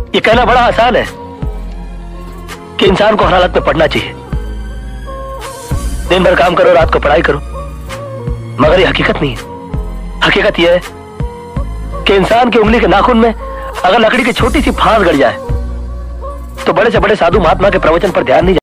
ये कहना बड़ा आसान है कि इंसान को हर हालत में पढ़ना चाहिए। दिन भर काम करो, रात को पढ़ाई करो, मगर ये हकीकत नहीं है। हकीकत यह है कि इंसान की उंगली के नाखून में अगर लकड़ी की छोटी सी फांस गड़ जाए तो बड़े से बड़े साधु महात्मा के प्रवचन पर ध्यान नहीं